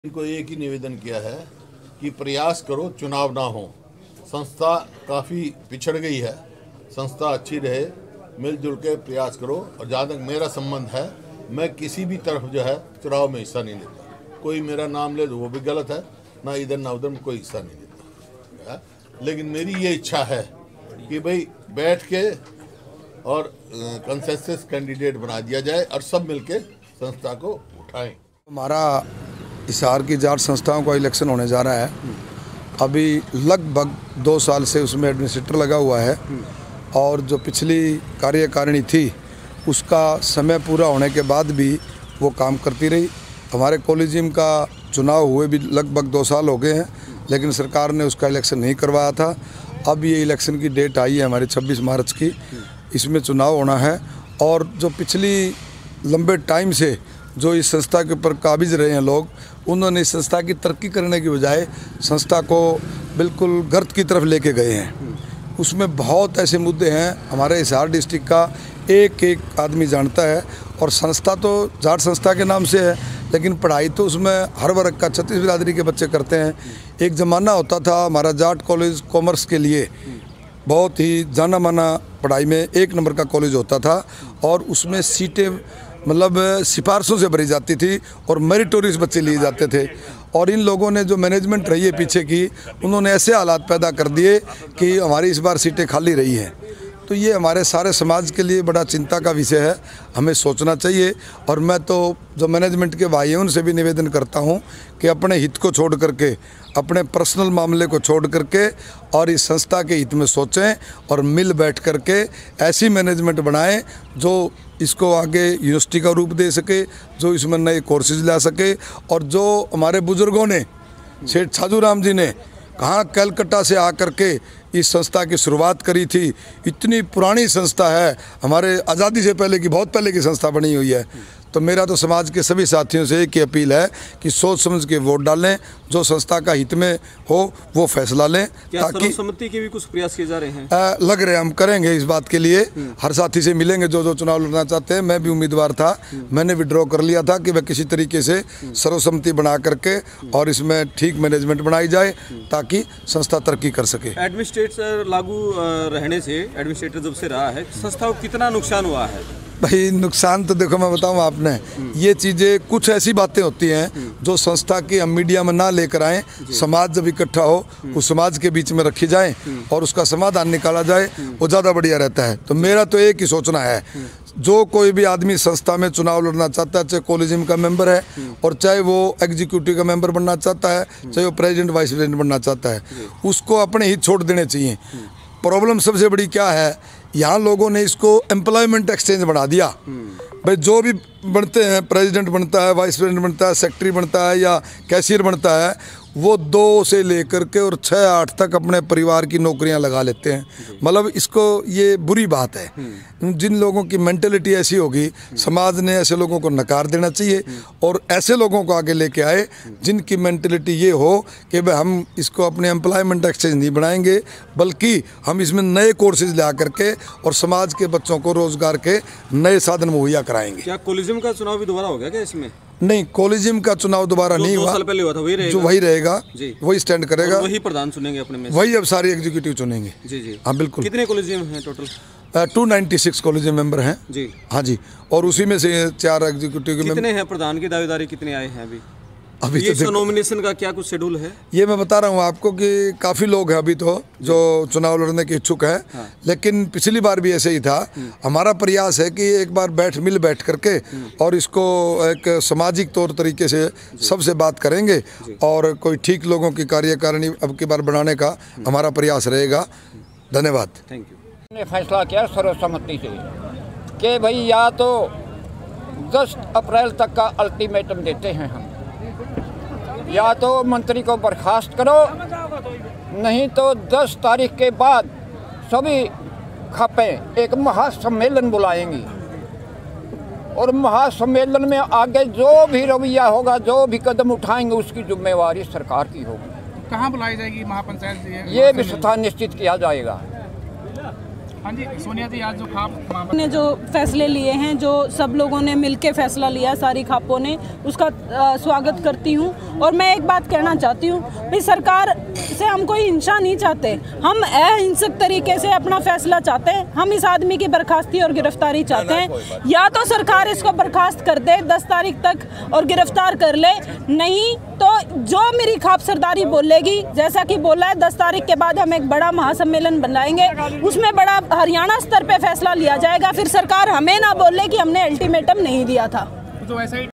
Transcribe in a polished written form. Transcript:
इनको एक ही निवेदन किया है कि प्रयास करो चुनाव ना हो। संस्था काफ़ी पिछड़ गई है, संस्था अच्छी रहे, मिलजुल के प्रयास करो। और जहाँ तक मेरा संबंध है, मैं किसी भी तरफ जो है चुनाव में हिस्सा नहीं लेता। कोई मेरा नाम ले तो वो भी गलत है, ना इधर ना उधर में कोई हिस्सा नहीं लेता। लेकिन मेरी ये इच्छा है कि भाई बैठ के और कंसेंसस कैंडिडेट बना दिया जाए और सब मिलके संस्था को उठाएं। हमारा हिसार की जाट संस्थाओं का इलेक्शन होने जा रहा है। अभी लगभग 2 साल से उसमें एडमिनिस्ट्रेटर लगा हुआ है और जो पिछली कार्यकारिणी थी उसका समय पूरा होने के बाद भी वो काम करती रही। हमारे कॉलेजियम का चुनाव हुए भी लगभग 2 साल हो गए हैं, लेकिन सरकार ने उसका इलेक्शन नहीं करवाया था। अब ये इलेक्शन की डेट आई है हमारी 26 मार्च की, इसमें चुनाव होना है। और जो पिछली लंबे टाइम से जो इस संस्था के ऊपर काबिज रहे हैं लोग, उन्होंने इस संस्था की तरक्की करने की बजाय संस्था को बिल्कुल गर्त की तरफ लेके गए हैं। उसमें बहुत ऐसे मुद्दे हैं, हमारे हिसार डिस्ट्रिक्ट का एक एक आदमी जानता है। और संस्था तो जाट संस्था के नाम से है, लेकिन पढ़ाई तो उसमें हर वर्ग का 36 बिरादरी के बच्चे करते हैं। एक ज़माना होता था हमारा जाट कॉलेज कॉमर्स के लिए बहुत ही जाना माना पढ़ाई में 1 नंबर का कॉलेज होता था, और उसमें सीटें मतलब सिफारिशों से भरी जाती थी और मेरिटोरियस बच्चे लिए जाते थे। और इन लोगों ने जो मैनेजमेंट रही है पीछे की, उन्होंने ऐसे हालात पैदा कर दिए कि हमारी इस बार सीटें खाली रही हैं। तो ये हमारे सारे समाज के लिए बड़ा चिंता का विषय है, हमें सोचना चाहिए। और मैं तो जो मैनेजमेंट के भाई हैं उनसे भी निवेदन करता हूं कि अपने हित को छोड़ करके, अपने पर्सनल मामले को छोड़ करके और इस संस्था के हित में सोचें और मिल बैठ करके ऐसी मैनेजमेंट बनाएं जो इसको आगे यूनिवर्सिटी का रूप दे सके, जो इसमें नए कोर्सेज ला सके। और जो हमारे बुजुर्गों ने, सेठ छाजूराम जी ने कहाँ कलकत्ता से आकर के इस संस्था की शुरुआत करी थी, इतनी पुरानी संस्था है, हमारे आज़ादी से पहले की, बहुत पहले की संस्था बनी हुई है। तो मेरा तो समाज के सभी साथियों से एक ही अपील है कि सोच समझ के वोट डालें, जो संस्था का हित में हो वो फैसला लें। क्या सर्वसम्मति के भी कुछ प्रयास किए जा रहे हैं? लग रहे हैं, हम करेंगे इस बात के लिए। हर साथी से मिलेंगे जो चुनाव लड़ना चाहते हैं। मैं भी उम्मीदवार था, मैंने विड्रॉ कर लिया था कि वह किसी तरीके से सर्वसम्मति बना करके और इसमें ठीक मैनेजमेंट बनाई जाए ताकि संस्था तरक्की कर सके। एडमिनिस्ट्रेटर लागू रहने से, एडमिनिस्ट्रेटर जब से रहा है, संस्था को कितना नुकसान हुआ है? भाई नुकसान तो देखो मैं बताऊं आपने, ये चीज़ें कुछ ऐसी बातें होती हैं जो संस्था की हम मीडिया में ना लेकर आएँ। समाज जब इकट्ठा हो उस समाज के बीच में रखी जाए और उसका समाधान निकाला जाए, वो ज़्यादा बढ़िया रहता है। तो मेरा तो एक ही सोचना है, जो कोई भी आदमी संस्था में चुनाव लड़ना चाहता है, चाहे कॉलेजियम का मेंबर है और चाहे वो एग्जीक्यूटिव का मेंबर बनना चाहता है, चाहे वो प्रेसिडेंट वाइस प्रेसिडेंट बनना चाहता है, उसको अपने हित छोड़ देने चाहिए। प्रॉब्लम सबसे बड़ी क्या है, यहाँ लोगों ने इसको एम्प्लॉयमेंट एक्सचेंज बना दिया। भाई जो भी बनते हैं, प्रेसिडेंट बनता है, वाइस प्रेसिडेंट बनता है, सेक्रेटरी बनता है या कैशियर बनता है, वो 2 से लेकर के और 6-8 तक अपने परिवार की नौकरियां लगा लेते हैं। मतलब इसको, ये बुरी बात है। जिन लोगों की मेंटेलिटी ऐसी होगी, समाज ने ऐसे लोगों को नकार देना चाहिए और ऐसे लोगों को आगे लेके आए जिनकी मेंटेलिटी ये हो कि भाई हम इसको अपने एम्प्लॉयमेंट एक्सचेंज नहीं बनाएंगे, बल्कि हम इसमें नए कोर्सेज ला करके और समाज के बच्चों को रोजगार के नए साधन मुहैया कराएंगे। क्या कॉलेजियम का चुनाव भी दोबारा हो गया क्या इसमें? नहीं, कॉलेजियम का चुनाव दोबारा नहीं हुआ, 2 साल पहले हुआ था, वही रहेगा, जो वही रहेगा, वही स्टैंड करेगा, वही प्रधान चुनेंगे अपने में, वही अब सारे एग्जीक्यूटिव चुनेंगे। जी। हाँ बिल्कुल। कितने कॉलेजियम हैं टोटल? 296 कॉलेजियम मेंबर हैं जी। हाँ जी, और उसी में से 4 एग्जीक्यूटिव के कितने हैं प्रधान की दावेदारी, कितने आए हैं अभी? ये तो नॉमिनेशन का क्या कुछ शेड्यूल है? ये मैं बता रहा हूँ आपको कि काफ़ी लोग हैं अभी तो जो चुनाव लड़ने के इच्छुक हैं। हाँ। लेकिन पिछली बार भी ऐसे ही था। हमारा प्रयास है कि एक बार मिल बैठ करके और इसको एक सामाजिक तौर तरीके से सबसे बात करेंगे और कोई ठीक लोगों की कार्यकारिणी अब की बार बनाने का हमारा प्रयास रहेगा। धन्यवाद। Thank you. ने फैसला किया सर्वसम्मति से कि भाई या तो 10 अप्रैल तक का अल्टीमेटम देते हैं हम, या तो मंत्री को बर्खास्त करो, नहीं तो 10 तारीख के बाद सभी खपें एक महासम्मेलन बुलाएंगी और महासम्मेलन में आगे जो भी रवैया होगा, जो भी कदम उठाएंगे, उसकी जिम्मेवारी सरकार की होगी। कहाँ बुलाई जाएगी महापंचायत? ये भी स्थान निश्चित किया जाएगा। हाँ जी, सोनिया जी आज जो खाप ने जो फैसले लिए हैं, जो सब लोगों ने मिलके फैसला लिया, सारी खापों ने, उसका स्वागत करती हूँ। और मैं एक बात कहना चाहती हूँ भाई, सरकार से हम कोई हिंसा नहीं चाहते, हम अहिंसक तरीके से अपना फैसला चाहते हैं। हम इस आदमी की बर्खास्ती और गिरफ्तारी चाहते हैं। या तो सरकार इसको बर्खास्त कर दे 10 तारीख तक और गिरफ्तार कर ले, नहीं तो जो मेरी खाप सरदारी बोलेगी, जैसा कि बोला है 10 तारीख के बाद हम एक बड़ा महासम्मेलन बनाएंगे, उसमें बड़ा हरियाणा स्तर पे फैसला लिया जाएगा। फिर सरकार हमें ना बोले कि हमने अल्टीमेटम नहीं दिया था। तो ऐसा ही